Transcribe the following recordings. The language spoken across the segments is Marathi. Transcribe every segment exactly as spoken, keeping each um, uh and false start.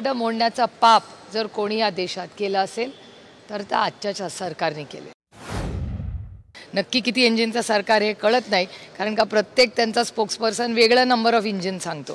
कंबरड मोडण्याचा पाप जर कोणी या देशात केलं असेल तर त्या आजच्या सरकारने केले। नक्की किती इंजिनचं सरकार हे कळत नाही, कारण का प्रत्येक त्यांचा स्पोक्सपर्सन वेगळा नंबर ऑफ इंजिन सांगतो।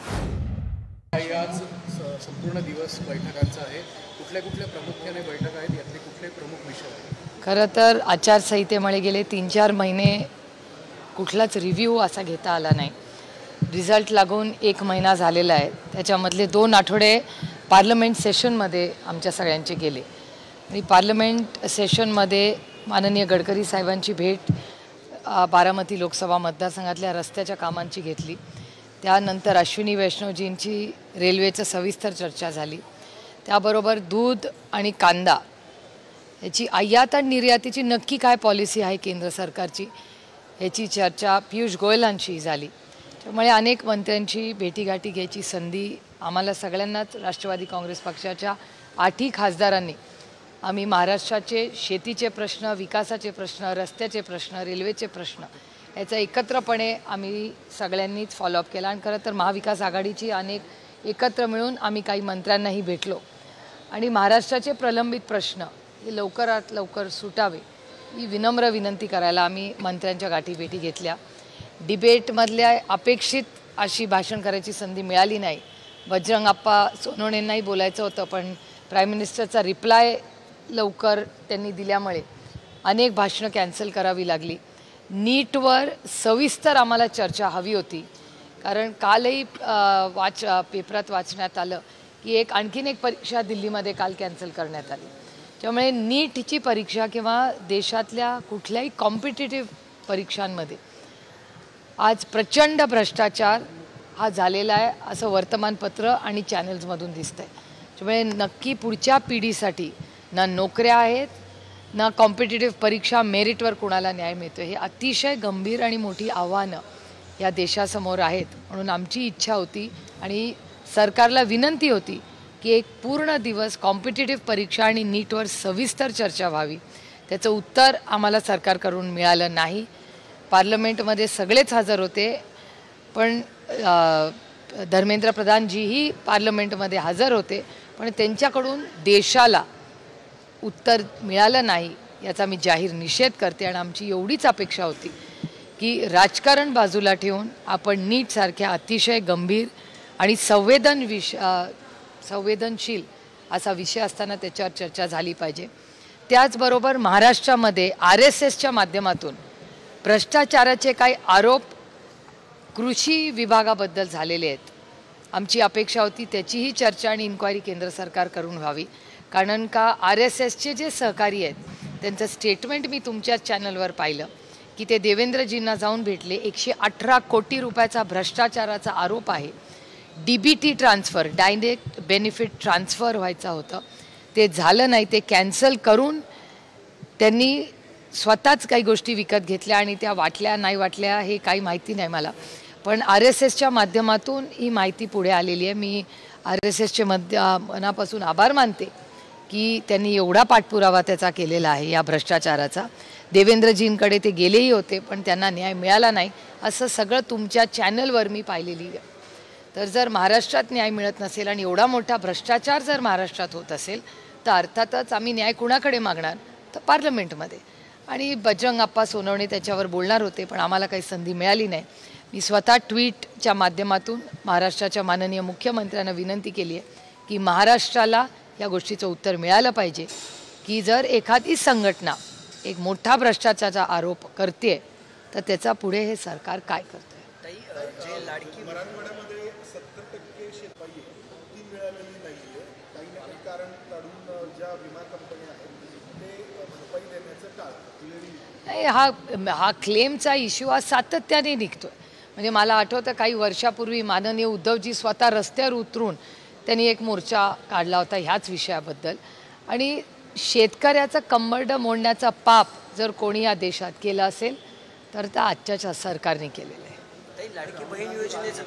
आज संपूर्ण दिवस बैठकांचा आहे, कुठल्या कुठल्या प्रामुख्याने बैठक आहेत, यातले कुठले प्रमुख विषय आहेत? खरं तर आचारसंहितेमुळे गेले तीन चार महिने कुठलाच रिव्ह्यू असा घेता आला नाही। रिझल्ट लागून एक महिना झालेला आहे, त्याच्यामधले दोन आठवडे पार्लमेंट सेशनमध्ये आमच्या सगळ्यांचे गेले आणि पार्लमेंट सेशनमध्ये माननीय गडकरी साहेबांची भेट बारामती लोकसभा मतदारसंघातल्या रस्त्याच्या कामांची घेतली। त्यानंतर अश्विनी वैष्णवजींची रेल्वेचं सविस्तर चर्चा झाली। त्याबरोबर दूध आणि कांदा याची आयात आणि निर्यातीची नक्की काय पॉलिसी आहे केंद्र सरकारची याची चर्चा पियुष गोयलांशी झाली। त्यामुळे अनेक मंत्र्यांची भेटीगाठी घ्यायची संधी आम्हाला सगळ्यांनाच राष्ट्रवादी काँग्रेस पक्षाच्या आठही खासदारांनी आम्ही महाराष्ट्राचे शेतीचे प्रश्न, विकासाचे प्रश्न, रस्त्याचे प्रश्न, रेल्वेचे प्रश्न याचा एकत्रपणे आम्ही सगळ्यांनीच फॉलोअप केला आणि खरं तर महाविकास आघाडीची अनेक एकत्र मिळून आम्ही काही मंत्र्यांनाही भेटलो आणि महाराष्ट्राचे प्रलंबित प्रश्न हे लवकरात लवकर सुटावे ही विनम्र विनंती करायला आम्ही मंत्र्यांच्या गाठीभेटी घेतल्या। डिबेटमधल्या अपेक्षित अशी भाषण करायची संधी मिळाली नाही। बजरंग अप्पा सोनवणेंनाही बोलायचं होतं, पण प्राईम मिनिस्टरचा रिप्लाय लवकर त्यांनी दिल्यामुळे अनेक भाषणं कॅन्सल करावी लागली। नीटवर सविस्तर आम्हाला चर्चा हवी होती, कारण कालही वाच पेपरात वाचण्यात आलं की एक आणखीन एक परीक्षा दिल्लीमध्ये काल कॅन्सल करण्यात आली। त्यामुळे नीटची परीक्षा किंवा देशातल्या कुठल्याही कॉम्पिटिटिव्ह परीक्षांमध्ये आज प्रचंड भ्रष्टाचार हा झालेला आहे असं वर्तमानपत्र आणि चॅनल्समधून दिसतंय। त्यामुळे नक्की पुढच्या पिढीसाठी ना नोकऱ्या आहेत ना कॉम्पिटिटिव्ह परीक्षा मेरिटवर कोणाला न्याय मिळतो, हे अतिशय गंभीर आणि मोठी आव्हानं या देशासमोर आहेत। म्हणून आमची इच्छा होती आणि सरकारला विनंती होती की एक पूर्ण दिवस कॉम्पिटिटिव्ह परीक्षा आणि नीटवर सविस्तर चर्चा व्हावी। त्याचं उत्तर आम्हाला सरकारकडून मिळालं नाही। पार्लमेंटमध्ये सगळेच हजर होते, पण धर्मेंद्र प्रधानजीही पार्लमेंटमध्ये हजर होते, पण त्यांच्याकडून देशाला उत्तर मिळालं नाही याचा मी जाहीर निषेध करते आणि आमची एवढीच अपेक्षा होती की राजकारण बाजूला ठेवून आपण नीटसारख्या अतिशय गंभीर आणि संवेदन विष संवेदनशील असा विषय असताना त्याच्यावर चर्चा झाली पाहिजे। त्याचबरोबर महाराष्ट्रामध्ये आर एस एसच्या माध्यमातून भ्रष्टाचाराचे काही आरोप कृषी विभागाबद्दल झालेले आहेत। आमची अपेक्षा होती त्याचीही चर्चा आणि इन्क्वायरी केंद्र सरकार करून व्हावी, कारण का आर एस एसचे जे सहकारी आहेत त्यांचं स्टेटमेंट मी तुमच्या चॅनलवर पाहिलं की ते देवेंद्रजींना जाऊन भेटले। एकशे अठरा कोटी रुपयाचा भ्रष्टाचाराचा आरोप आहे। D B T transfer, direct benefit transfer व्हायचं होतं, ते झालं नाही, ते कॅन्सल करून त्यांनी स्वतःच काही गोष्टी विकत घेतल्या आणि त्या वाटल्या नाही वाटल्या हे काही माहिती नाही मला, पण आर एस एसच्या माध्यमातून ही माहिती पुढे आलेली आहे। मी आर एस एसचे मध्य मनापासून आभार मानते की त्यांनी एवढा पाठपुरावा त्याचा केलेला आहे या भ्रष्टाचाराचा। देवेंद्रजींकडे ते गेलेही होते, पण त्यांना न्याय मिळाला नाही असं सगळं तुमच्या चॅनलवर मी पाहिलेली आहे। तर जर महाराष्ट्रात न्याय मिळत नसेल आणि एवढा मोठा भ्रष्टाचार जर महाराष्ट्रात होत असेल तर अर्थातच आम्ही न्याय कुणाकडे मागणार, तर पार्लमेंटमध्ये। आणि बजरंग अप्पा सोनवणे त्याच्यावर बोलणार होते, पण आम्हाला काही संधी मिळाली नाही। मी स्वतः ट्विटच्या माध्यमातून महाराष्ट्राच्या माननीय मुख्यमंत्र्यांना विनंती केली आहे की महाराष्ट्राला या गोष्टीचं उत्तर मिळालं पाहिजे की जर एखादी संघटना एक मोठा भ्रष्टाचाराचा आरोप करते तर त्याचा पुढे हे सरकार काय करतं। जे लाडकी मराठवाड्यामध्ये सत्तर टक्के शेतकरी ती मिळालेली नाहीये, काही ना काही कारण काढून ज्या विमा कंपन्या आहेत ते भरपाई देण्याचं टाळतात नाही। हा हा क्लेमचा इश्यू आज सातत्याने निघतोय। म्हणजे मला आठवतं काही वर्षापूर्वी माननीय उद्धवजी स्वतः रस्त्यावर उतरून त्यांनी एक मोर्चा काढला होता ह्याच विषयाबद्दल। आणि शेतकऱ्याचं कंबरड मोडण्याचा पाप जर कोणी या देशात केलं असेल तर त्या आजच्या सरकारने केलेलं आहे। लाडकी बहीण योजनेचं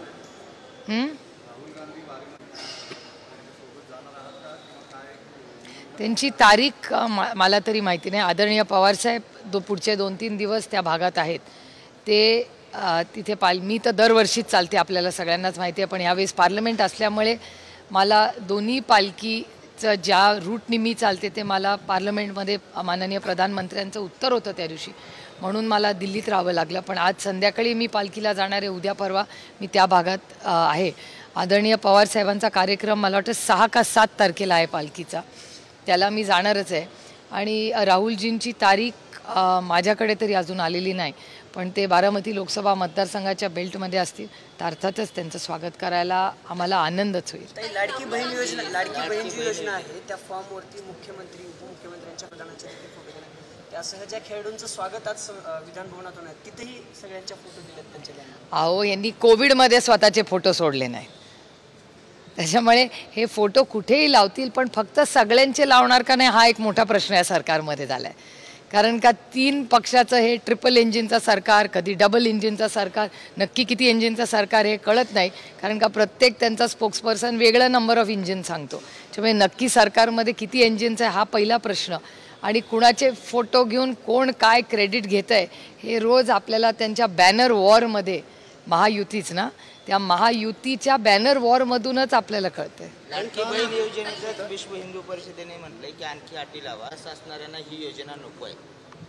त्यांची तारीख मला तरी माहिती नाही। आदरणीय पवारसाहेब दो पुढचे दोन तीन दिवस त्या भागात आहेत, ते तिथे पाल मी तर दरवर्षीच चालते, आपल्याला सगळ्यांनाच माहिती आहे, पण यावेळेस पार्लमेंट असल्यामुळे मला दोन्ही पालखीचं ज्या रूटनी मी चालते ते मला पार्लमेंटमध्ये माननीय प्रधानमंत्र्यांचं उत्तर होतं त्या दिवशी, म्हणून मला दिल्लीत राहावं लागलं. पण आज संध्याकाळी मी पालखीला जाणार आहे, उद्या परवा मी त्या भागात आहे. आदरणीय पवारसाहेबांचा कार्यक्रम मला वाटतं सहा का सात तारखेला आहे पालखीचा, त्याला मी जाणारच आहे. आणि राहुलजींची तारीख माझ्याकडे तरी अजून आलेली नाही, पण ते बारामती लोकसभा मतदारसंघाच्या बेल्टमध्ये असतील तर अर्थातच त्यांचं स्वागत करायला आम्हाला आनंदच होईल. लाडकी बहीण योजना लाडकी बहीण जी योजना आहे त्या फॉर्मवरती मुख्यमंत्री उपमुख्यमंत्र्यांच्या प्रधानांचे फोटो दिले, त्यासह ज्या खेळाडूंचं स्वागत आज विधान भवनातून आहे तिथेही सगळ्यांच्या फोटो दिलेत त्यांच्या. अहो, यांनी कोविडमध्ये स्वतःचे फोटो सोडले नाही, त्याच्यामुळे हे फोटो कुठेही लावतील, पण फक्त सगळ्यांचे लावणार का नाही हा एक मोठा प्रश्न या सरकारमध्ये झाला आहे. कारण का तीन पक्षाचं हे ट्रिपल इंजिनचं सरकार, कधी डबल इंजिनचं सरकार, नक्की किती इंजिनचं सरकार हे कळत नाही. कारण का प्रत्येक त्यांचा स्पोक्सपर्सन वेगळं नंबर ऑफ इंजिन सांगतो. त्यामुळे नक्की सरकारमध्ये किती इंजिनचं आहे हा पहिला प्रश्न. आणि कुणाचे फोटो घेऊन कोण काय क्रेडिट घेतं आहे हे रोज आपल्याला त्यांच्या बॅनर वॉरमध्ये, महायुतीच ना, त्या महायुतीच्या बॅनर वॉरमधूनच आपल्याला कळतंय. लाडकी बहीण योजनेचं विश्व हिंदू परिषदेने म्हटलंय की आणखी अटी लावा, असं असणाऱ्यांना ही योजना नको आहे.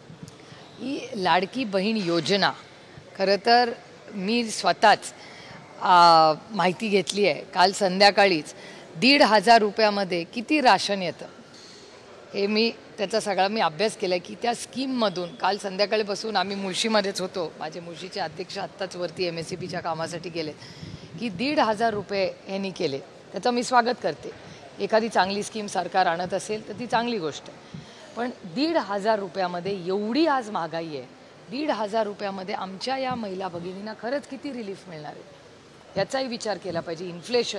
ही लाडकी बहीण योजना खरं तर मी स्वतःच माहिती घेतली आहे. काल संध्याकाळीच दीड हजार रुपयामध्ये किती राशन येतं हे मी त्याचा सगळा मी अभ्यास केला की त्या स्कीममधून काल संध्याकाळी बसून आम्ही मुळशीमध्येच होतो. माझे मुळशीचे अध्यक्ष आत्ताच वरती एम एस सी बीच्या कामासाठी गेले की दीड हजार रुपये यांनी केले. त्याचं मी स्वागत करते. एखादी चांगली स्कीम सरकार आणत असेल तर ती चांगली गोष्ट आहे. पण दीड हजार रुपयामध्ये एवढी आज महागाई आहे, दीड हजार रुपयामध्ये आमच्या या महिला भगिनींना खरंच किती रिलीफ मिळणार आहे याचाही विचार केला पाहिजे. इन्फ्लेशन,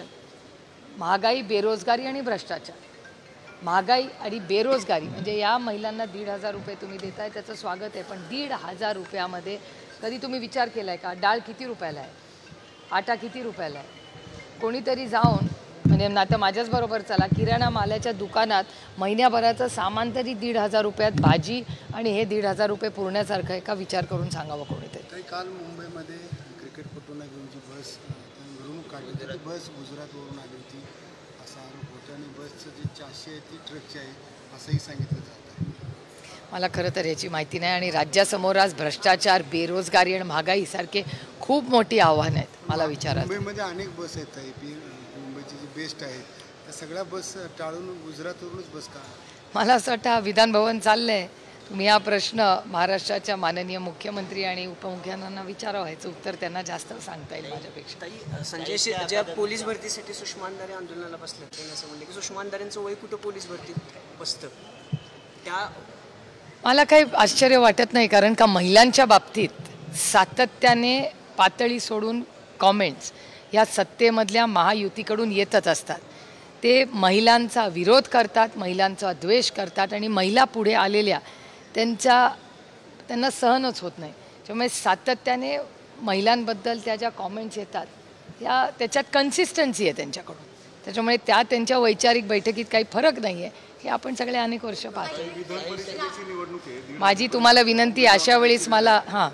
महागाई, बेरोजगारी आणि भ्रष्टाचार. महागाई आणि बेरोजगारी म्हणजे या महिलांना दीड हजार रुपये तुम्ही देताय त्याचं स्वागत आहे. पण दीड हजार रुपयामध्ये कधी तुम्ही विचार केला आहे का डाळ किती रुपयाला आहे, आटा किती रुपयाला आहे? कोणीतरी जाऊन म्हणजे नातं माझ्याच बरोबर चला किराणा मालाच्या दुकानात महिन्याभराचं सामान तरी दीड हजार रुपयात भाजी आणि हे दीड हजार रुपये पुरण्यासारखं आहे का? विचार करून सांगावं कोणीतरी. काल मुंबईमध्ये क्रिकेटपटूंना घेऊन जी बस मिरवणूक काढली ती बस गुजरातवरून आली होती असा आरोप होता आणि बसचं जी चारशे आहे ती ट्रकची आहे असंही सांगितलं जातं. मला खरं तर याची माहिती नाही. आणि राज्यासमोर आज भ्रष्टाचार, बेरोजगारी आणि महागाईसारखे खूप मोठी आव्हानं आहेत. मला विचारा. मुंबईमध्ये अनेक बस आहेत पी मुंबईची जी बेस्ट आहेत त्या सगळ्या बस टाळून गुजरातवरूनच बस का? मला असं वाटतं हा विधान भवन चाललं आहे. तुम्ही हा प्रश्न महाराष्ट्राच्या माननीय मुख्यमंत्री आणि उपमुख्यमंत्र्यांना विचारावं. याचं उत्तर त्यांना जास्त सांगता येईल माझ्यापेक्षा. ताई, संजय शिर ज्या पोलीस भरतीसाठी सुषमा अंधारे आंदोलनाला बसले त्यांनी असं म्हणलं की सुषमा अंधारेंचं वय कुठं पोलीस भरतीत बसतं. त्या मला काही आश्चर्य वाटत नाही. कारण का महिलांच्या बाबतीत सातत्याने पातळी सोडून कॉमेंट्स या सत्तेमधल्या महायुतीकडून येतच असतात. ते महिलांचा विरोध करतात, महिलांचा द्वेष करतात आणि महिला पुढे आलेल्या त्यांच्या त्यांना सहनच होत नाही. त्यामुळे सातत्याने महिलांबद्दल त्या ज्या कॉमेंट्स येतात त्या त्याच्यात कन्सिस्टन्सी आहे त्यांच्याकडून. त्याच्यामुळे त्या त्यांच्या वैचारिक बैठकीत काही फरक नाही आहे हे आपण सगळे अनेक वर्ष पाहतो. माझी तुम्हाला विनंती अशा वेळेस मला हां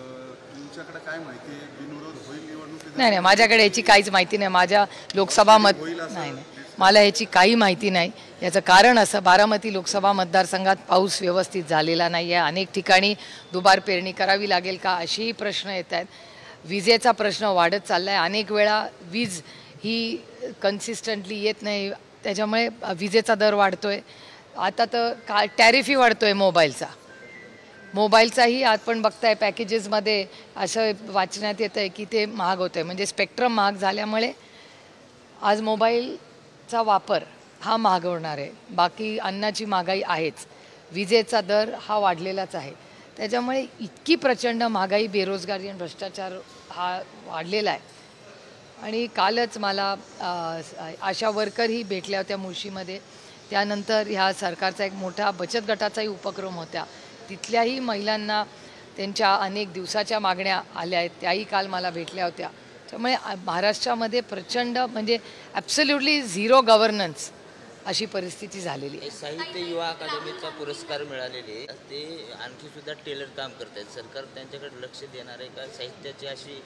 नाही नाही माझ्याकडे याची काहीच माहिती नाही. माझ्या लोकसभा मत नाही नाही मला ह्याची काही माहिती नाही. याचं कारण असं बारामती लोकसभा मतदारसंघात पाऊस व्यवस्थित झालेला नाही आहे. अनेक ठिकाणी दुबार पेरणी करावी लागेल का असेही प्रश्न येत आहेत. विजेचा प्रश्न वाढत चालला आहे. अनेक वेळा वीज ही कन्सिस्टंटली येत नाही त्याच्यामुळे विजेचा दर वाढतो आहे. आता तर का टॅरिफही वाढतो आहे मोबाईलचा. मोबाईलचाही आपण बघताय पॅकेजेसमध्ये असं वाचण्यात येतं आहे की ते महाग होतं आहे. म्हणजे स्पेक्ट्रम महाग झाल्यामुळे आज मोबाईलचा वापर हा महाग होणार आहे. बाकी अन्नाची महागाई आहेच, विजेचा दर हा वाढलेलाच आहे. त्याच्यामुळे इतकी प्रचंड महागाई, बेरोजगारी आणि भ्रष्टाचार हा वाढलेला आहे. आणि कालच मला आशा वर्करही भेटल्या होत्या मुळशीमध्ये. त्यानंतर ह्या सरकारचा एक मोठा बचत गटाचाही उपक्रम होता. तिथल्याही महिलांना त्यांच्या अनेक दिवसाच्या मागण्या आल्या आहेत त्याही काल मला भेटल्या होत्या. त्यामुळे महाराष्ट्रामध्ये प्रचंड म्हणजे ॲब्सोल्युटली झिरो गव्हर्नन्स अशी परिस्थिती झालेली आहे. साहित्य युवा अकादमीचा पुरस्कार मिळालेले ते आणखी सुद्धा टेलर काम करत आहेत. सरकार त्यांच्याकडे लक्ष देणार आहे का? साहित्याची अशी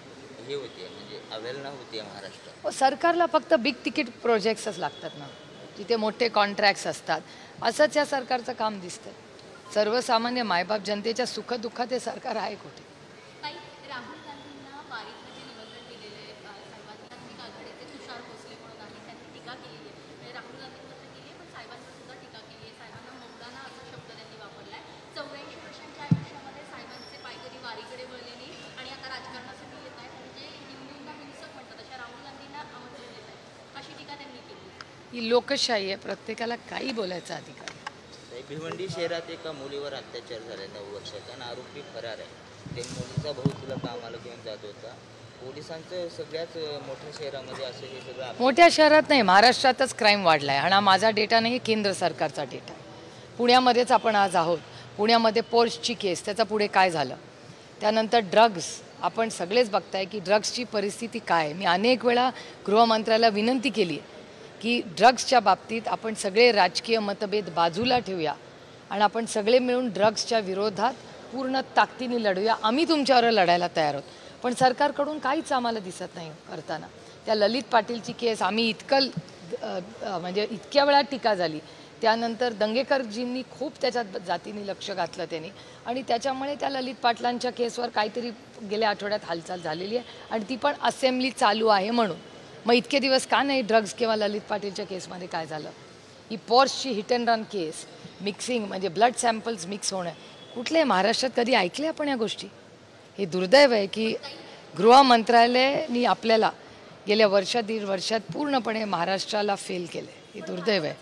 हे होते म्हणजे अवेलना होते महाराष्ट्रात? सरकारला फक्त बिग तिकीट प्रोजेक्ट्सच लागतात ना, जिथे मोठे कॉन्ट्रॅक्ट्स असतात. असंच या सरकारचं काम दिसतं. सर्वसामान्य मायबाप जनतेच्या सुखदुःखात हे सरकार आहे कुठे? राहुल गांधींना वारीतलं जे निमंत्रण दिलेलं आहे साहेबांनी आघाडीचे तुषार भोसले म्हणून आहे, त्यांनी टीका केलेली आहे. राहुल गांधींवर केली आहे पण साहेबांवर सुद्धा टीका केली आहे. साहेबांना मौलाना असा शब्द त्यांनी वापरला आहे. चौऱ्याऐंशी वर्षांच्या आयुष्यामध्ये साहेबांचे पाय कधी वारीकडे वळलेली आणि आता राजकारणासाठी येत आहेत आणि जे हिंदूंना हिंसक म्हणतात अशा राहुल गांधींना आमंत्रण देत आहेत, अशी टीका त्यांनी केली. ही लोकशाही आहे, प्रत्येकाला काही बोलायचा अधिकार आहे. भिवंडी शहरात एका मुलीवर अत्याचार झाले नऊ वर्षाचा आणि आरोपी फरार आहे. ते मुलीचा भाऊ तुला कामाला घेऊन जात होता. पोलिसांचं सगळ्याच मोठ्या शहरामध्ये असं हे सगळं मोठ्या शहरात नाही, महाराष्ट्रातच क्राईम वाढला आहे. आणि हा माझा डेटा नाही, केंद्र सरकारचा डेटा. पुण्यामध्येच आपण आज आहोत. पुण्यामध्ये पोर्शची केस, त्याचा पुढे काय झालं. त्यानंतर ड्रग्स, आपण सगळेच बघताय की ड्रग्सची परिस्थिती काय आहे. मी अनेक वेळा गृहमंत्र्याला विनंती केली आहे की ड्रग्सच्या बाबतीत आपण सगळे राजकीय मतभेद बाजूला ठेवूया आणि आपण सगळे मिळून ड्रग्सच्या विरोधात पूर्ण ताकदीने लढूया. आम्ही तुमच्यावर लढायला तयार आहोत. पण सरकारकडून काहीच आम्हाला दिसत नाही करताना. त्या ललित पाटीलची केस आम्ही इतकं म्हणजे इतक्या वेळा टीका झाली. त्यानंतर दंगेकरजींनी खूप त्याच्यात जातीने लक्ष घातलं त्यांनी आणि त्याच्यामुळे त्या ललित पाटलांच्या केसवर काहीतरी गेल्या आठवड्यात हालचाल झालेली आहे आणि ती पण असेंब्ली चालू आहे म्हणून. मग इतके दिवस का नाही ड्रग्स किंवा ललित पाटीलच्या केसमध्ये काय झालं. ही पॉर्शची hit and run case, mixing म्हणजे ब्लड सॅम्पल्स मिक्स होणं, कुठले महाराष्ट्रात कधी ऐकले आपण या गोष्टी. हे दुर्दैव आहे की गृह मंत्रालयाने आपल्याला गेल्या वर्षात दीड वर्षात पूर्णपणे महाराष्ट्राला फेल केलं. हे दुर्दैव आहे.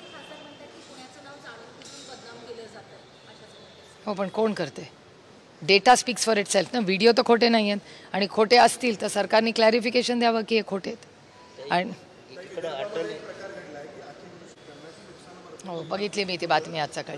हो, पण कोण करते. Data speaks for itself ना. व्हिडिओ तर खोटे नाही आहेत आणि खोटे असतील तर सरकारने क्लॅरिफिकेशन द्यावं की हे खोटे आहेत. आणि हो, बघितली मी ती बातमी आज सकाळी.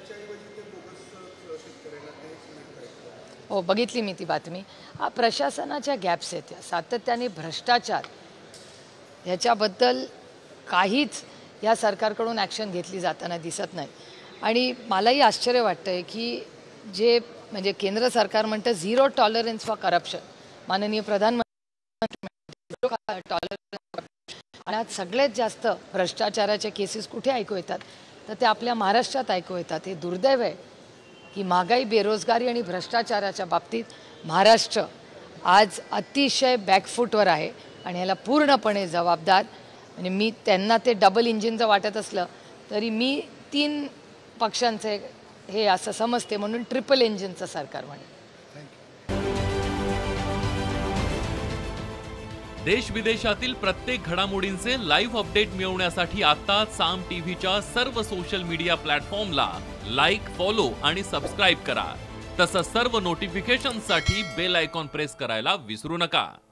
हो, बघितली मी ती बातमी. हा प्रशासनाच्या गॅप्स आहेत, सातत्याने भ्रष्टाचार, ह्याच्याबद्दल काहीच या सरकारकडून ॲक्शन घेतली जाताना दिसत नाही. आणि मलाही आश्चर्य वाटतं आहे की जे म्हणजे केंद्र सरकार म्हणतं झिरो टॉलरन्स फॉर करप्शन, माननीय प्रधानमंत्री टॉलरन्स, आणि आज सगळ्यात जास्त भ्रष्टाचाराच्या केसेस कुठे ऐकू येतात तर ते आपल्या महाराष्ट्रात ऐकू येतात. हे दुर्दैव आहे की महागाई, बेरोजगारी आणि भ्रष्टाचाराच्या बाबतीत महाराष्ट्र आज अतिशय बॅकफूटवर आहे आणि ह्याला पूर्णपणे जबाबदार म्हणजे मी त्यांना ते डबल इंजिनचं वाटत असलं तरी मी तीन पक्षांचे हे असं समजते म्हणून ट्रिपल इंजिनचं सरकार म्हणेन. देश विदेशातील प्रत्येक घडामोडींचे लाईव्ह अपडेट मिळवण्यासाठी आता साम टीव्हीच्या सर्व सोशल मीडिया प्लॅटफॉर्मला लाईक, फॉलो आणि सबस्क्राईब करा. तसंच सर्व नोटिफिकेशनसाठी बेल आयकॉन प्रेस करायला विसरू नका.